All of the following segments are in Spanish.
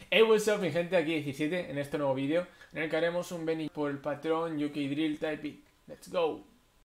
Hey, what's up, mi gente, aquí 17 en este nuevo vídeo en el que haremos un Benny por el patrón UK Drill Type Beat. Let's go.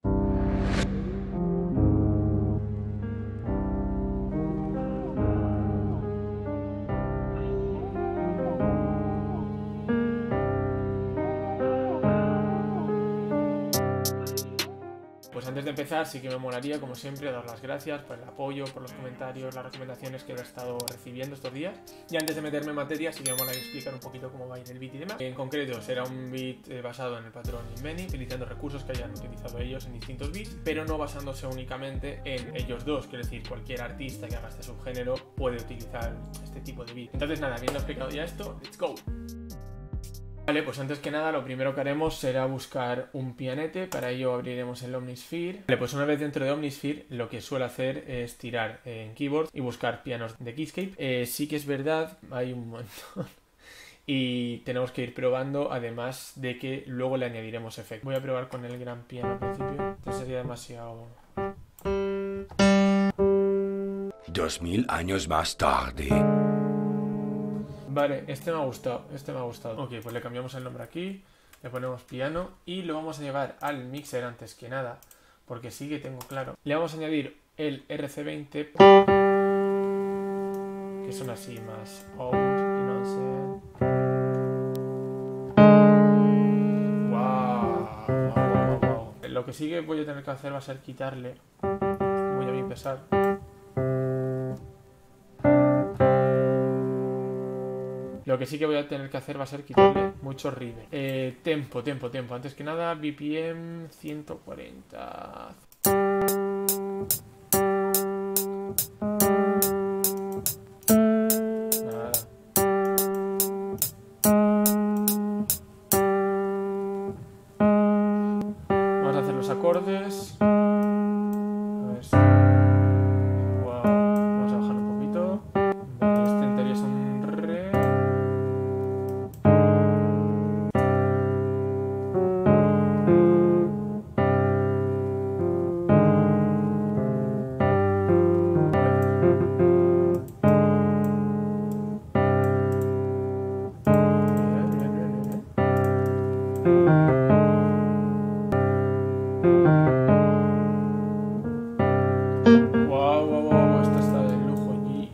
Pues antes de empezar sí que me molaría, como siempre, dar las gracias por el apoyo, por los comentarios, las recomendaciones que he estado recibiendo estos días. Y antes de meterme en materia sí que me molaría explicar un poquito cómo va a ir el beat y demás. En concreto será un beat basado en el patrón Benny, utilizando recursos que hayan utilizado ellos en distintos beats, pero no basándose únicamente en ellos dos. Quiero decir, cualquier artista que haga este subgénero puede utilizar este tipo de beat. Entonces nada, habiendo explicado ya esto, let's go. Vale, pues antes que nada lo primero que haremos será buscar un pianete. Para ello abriremos el Omnisphere. Vale, pues una vez dentro de Omnisphere lo que suelo hacer es tirar en Keyboard y buscar pianos de Keyscape. Sí que es verdad, hay un montón y tenemos que ir probando, además de que luego le añadiremos efectos. Voy a probar con el gran piano al principio, entonces sería demasiado... 2000 años más tarde. Vale, este me ha gustado, Ok, pues le cambiamos el nombre aquí, le ponemos piano y lo vamos a llevar al mixer antes que nada, porque sí que tengo claro. Le vamos a añadir el RC20, que son así más old, y no sé. Wow. Lo que sí que voy a tener que hacer va a ser quitarle, voy a bien pesar. Lo que sí que voy a tener que hacer va a ser quitarle mucho reverb. Tempo. Antes que nada, BPM 140. Nada. Vamos a hacer los acordes. A ver si... Wow. Vamos a bajar un poquito. Vale, este en teoría es un re. Wow, esto está de lujo allí.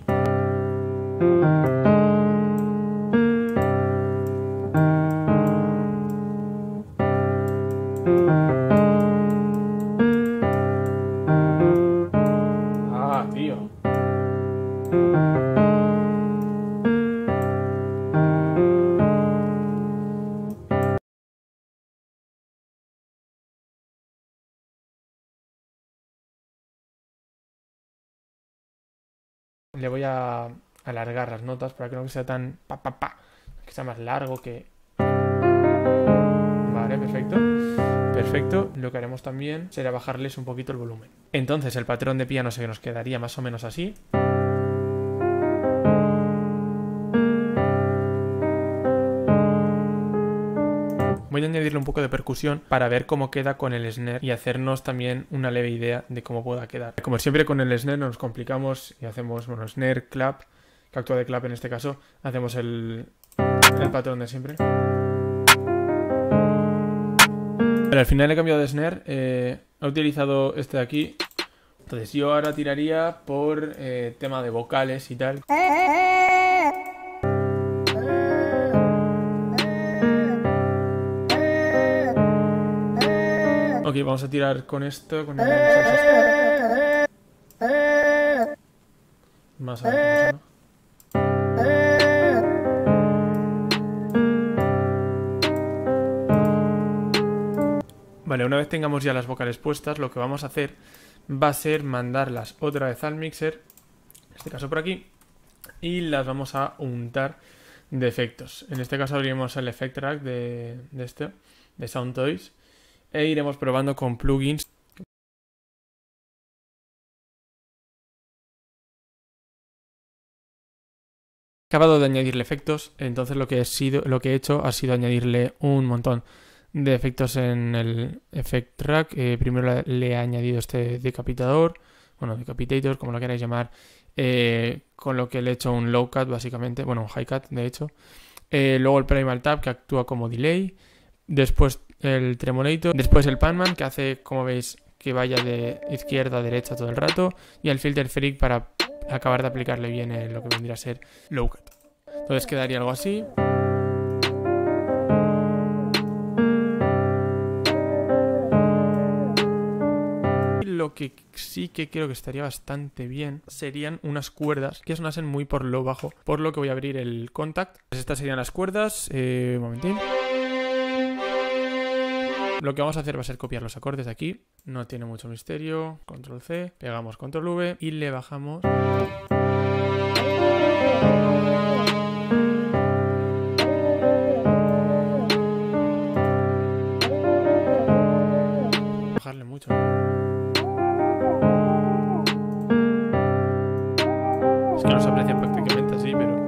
Ah, tío. Le voy a alargar las notas para que no sea tan que sea más largo que... Vale, perfecto. Lo que haremos también será bajarles un poquito el volumen. Entonces el patrón de piano se nos quedaría más o menos así. Voy a añadirle un poco de percusión para ver cómo queda con el snare y hacernos también una leve idea de cómo pueda quedar. Como siempre con el snare nos complicamos y hacemos, bueno, snare, clap, que actúa de clap en este caso, hacemos el patrón de siempre. Pero al final he cambiado de snare, he utilizado este de aquí. Entonces yo ahora tiraría por tema de vocales y tal. Ok, vamos a tirar con esto, con el... Más a ver cómo suena. Vale, una vez tengamos ya las vocales puestas, lo que vamos a hacer va a ser mandarlas otra vez al mixer, en este caso por aquí, y las vamos a untar de efectos. En este caso abriremos el Effect Track de Sound Toys e iremos probando con plugins. Acabado de añadirle efectos, entonces lo que he hecho ha sido añadirle un montón de efectos en el Effect Track. Primero le he añadido este decapitador, bueno, decapitator, como lo queráis llamar, con lo que le he hecho un low cut básicamente, bueno, un high cut de hecho. Luego el primal tap, que actúa como delay. Después el tremolator. Después el panman, que hace, como veis, que vaya de izquierda a derecha todo el rato. Y el filter freak para acabar de aplicarle bien lo que vendría a ser low cut. Entonces quedaría algo así. Lo que sí que creo que estaría bastante bien serían unas cuerdas que sonasen muy por lo bajo, por lo que voy a abrir el contact. Pues estas serían las cuerdas. Un momentín. Lo que vamos a hacer va a ser copiar los acordes de aquí. No tiene mucho misterio. Control C, pegamos Control V y le bajamos. Bajarle mucho. Es que no se aprecia prácticamente así, pero...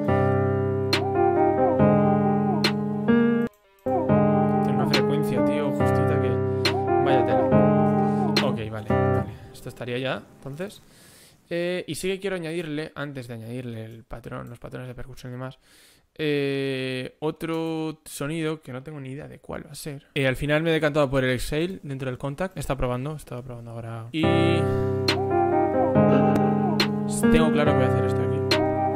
Tiene una frecuencia, tío, justita que... Vaya tela. Ok, vale. Esto estaría ya, entonces. Y sí que quiero añadirle, antes de añadirle el patrón, los patrones de percusión y demás, otro sonido que no tengo ni idea de cuál va a ser. Al final me he decantado por el exhale dentro del contact. Estaba probando ahora. Y... tengo claro que voy a hacer esto aquí.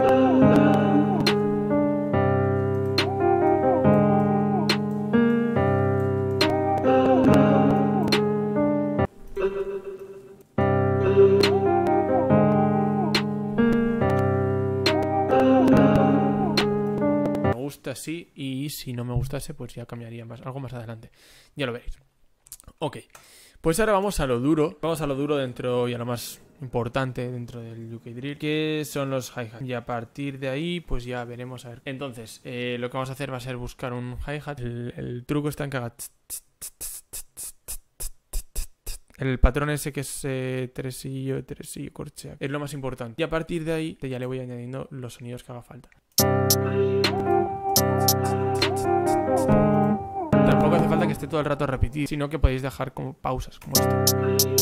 Me gusta así, y si no me gustase pues ya cambiaría algo más adelante. Ya lo veréis. Ok, pues ahora vamos a lo duro. Vamos a lo duro dentro y a lo más importante dentro del UK Drill, que son los hi-hat. Y a partir de ahí pues ya veremos a ver. Entonces lo que vamos a hacer va a ser buscar un hi-hat. El truco está en que haga... El patrón ese que es tresillo, corchea, es lo más importante. Y a partir de ahí ya le voy añadiendo los sonidos que haga falta. Tampoco hace falta que esté todo el rato repetido, sino que podéis dejar como pausas, como esto.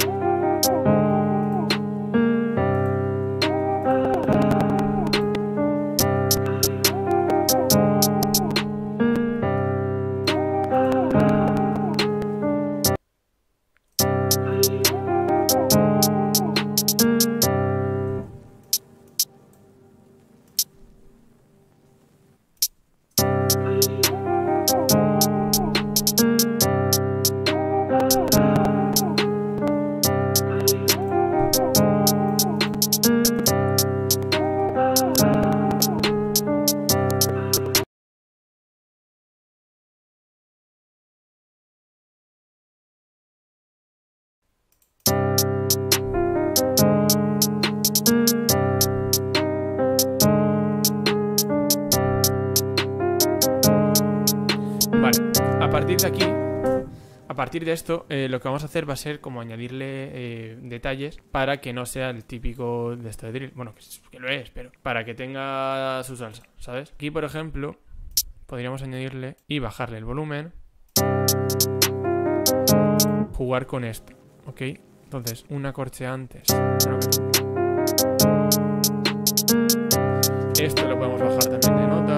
A partir de esto, lo que vamos a hacer va a ser como añadirle detalles para que no sea el típico de esto de drill. Bueno, que lo es, pero para que tenga su salsa, ¿sabes? Aquí, por ejemplo, podríamos añadirle y bajarle el volumen. Jugar con esto, ¿ok? Entonces, un corchea antes. Esto lo podemos bajar también de nota.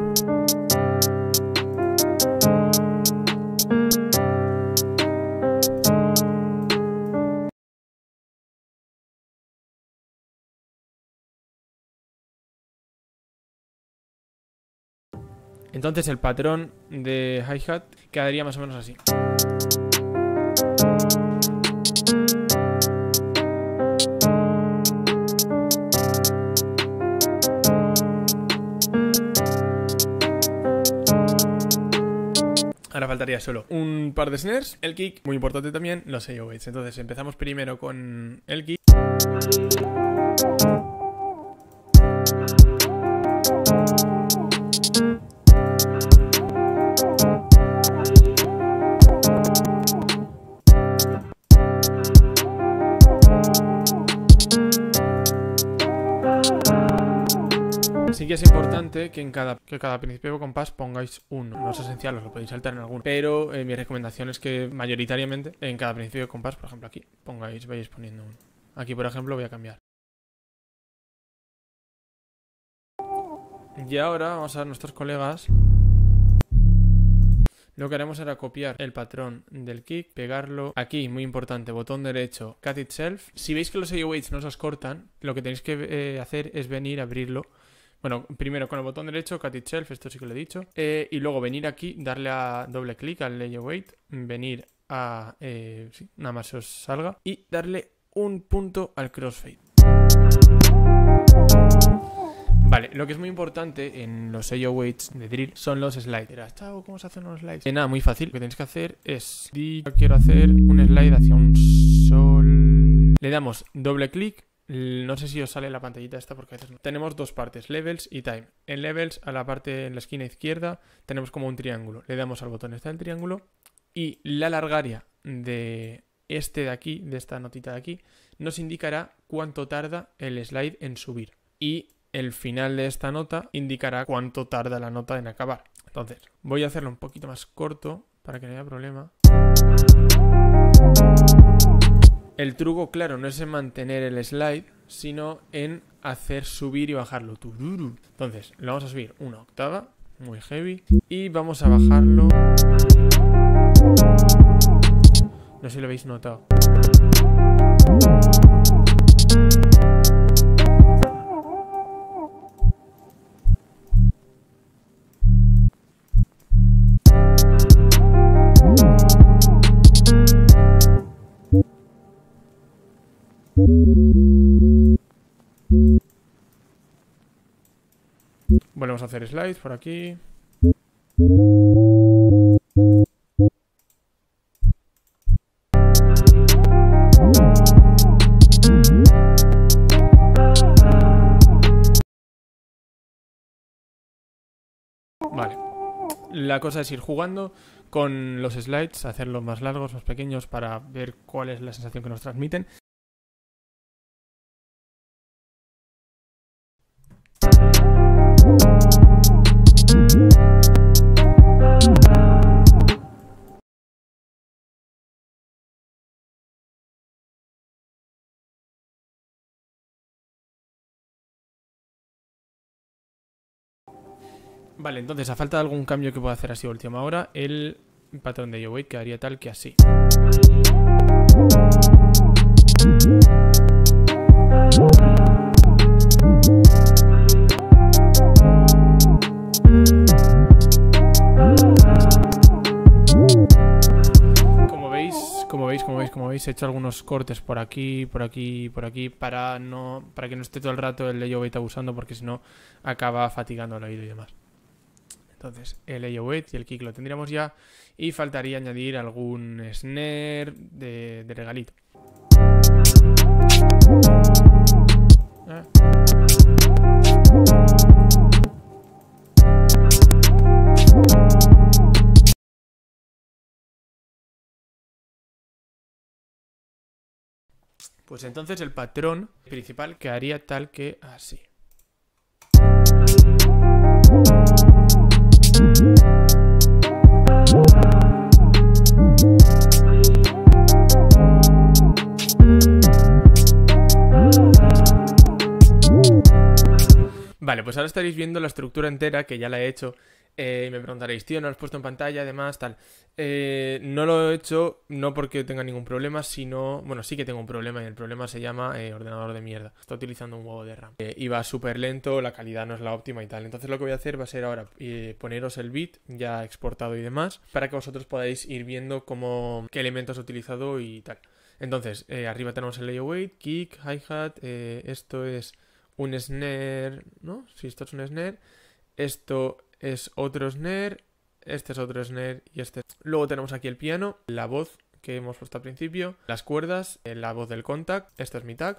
Entonces el patrón de hi-hat quedaría más o menos así. Ahora faltaría solo un par de snares, el kick, muy importante también, los 808s. Entonces empezamos primero con el kick. Sí que es importante que cada principio de compás pongáis uno. No es esencial, os lo podéis saltar en alguno. Pero mi recomendación es que mayoritariamente en cada principio de compás, por ejemplo aquí, vayáis poniendo uno. Aquí, por ejemplo, voy a cambiar. Y ahora vamos a ver a nuestros colegas. Lo que haremos será copiar el patrón del kick, pegarlo aquí, muy importante, botón derecho, cut itself. Si veis que los AO weights no se os cortan, lo que tenéis que hacer es venir a abrirlo. Bueno, primero con el botón derecho, cut itself, esto sí que lo he dicho. Y luego venir aquí, darle a doble clic al AO weight, venir a... sí, nada más se os salga. Y darle un punto al crossfade. Vale, lo que es muy importante en los AO weights de drill son los slides. Dirás, chao, ¿cómo se hacen los slides? Nada, muy fácil. Lo que tenéis que hacer es... quiero hacer un slide hacia un sol. Le damos doble clic. No sé si os sale la pantallita esta porque a veces no. Tenemos dos partes, levels y time. En levels, a la parte en la esquina izquierda, tenemos como un triángulo. Le damos al botón este del triángulo y la largaria de este de aquí, de esta notita de aquí, nos indicará cuánto tarda el slide en subir. Y el final de esta nota indicará cuánto tarda la nota en acabar. Entonces, voy a hacerlo un poquito más corto para que no haya problema. El truco, claro, no es en mantener el slide, sino en hacer subir y bajarlo. Entonces, lo vamos a subir una octava, muy heavy, y vamos a bajarlo. No sé si lo habéis notado. Volvemos a hacer slides por aquí. Vale. La cosa es ir jugando con los slides, hacerlos más largos, más pequeños para ver cuál es la sensación que nos transmiten. Vale, entonces a falta de algún cambio que pueda hacer así a última hora, el patrón de AO weight quedaría tal que así. Como veis, he hecho algunos cortes por aquí, por aquí, por aquí, para que no esté todo el rato el AO weight abusando, porque si no acaba fatigando el oído y demás. Entonces, el AO weight y el kick lo tendríamos ya, y faltaría añadir algún snare de regalito. Pues entonces el patrón principal quedaría tal que así. Vale, pues ahora estaréis viendo la estructura entera, que ya la he hecho. Me preguntaréis, tío, ¿no lo has puesto en pantalla? Además, tal. No lo he hecho, no porque tenga ningún problema, sino... Bueno, sí que tengo un problema, y el problema se llama ordenador de mierda. Está utilizando un huevo de RAM. Y va súper lento, la calidad no es la óptima y tal. Entonces lo que voy a hacer va a ser ahora poneros el bit ya exportado y demás, para que vosotros podáis ir viendo qué elementos he utilizado y tal. Entonces, arriba tenemos el AO weight, kick, hi-hat, esto es un snare, ¿no? Si esto es un snare, esto es otro snare, este es otro snare y este. Luego tenemos aquí el piano, la voz que hemos puesto al principio, las cuerdas, la voz del contact, este es mi tag,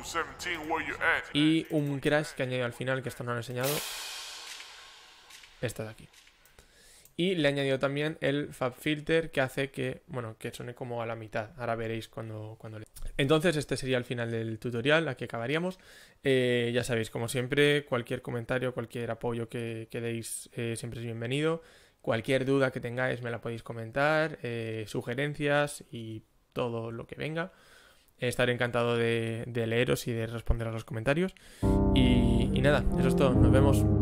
y un crash que he añadido al final, que esto no lo he enseñado, este de aquí. Y le he añadido también el Fab Filter, que hace que, bueno, que suene como a la mitad. Ahora veréis cuando le... Entonces este sería el final del tutorial, aquí acabaríamos. Ya sabéis, como siempre, cualquier comentario, cualquier apoyo que deis siempre es bienvenido. Cualquier duda que tengáis me la podéis comentar, sugerencias y todo lo que venga. Estaré encantado de leeros y de responder a los comentarios. Y nada, eso es todo. Nos vemos.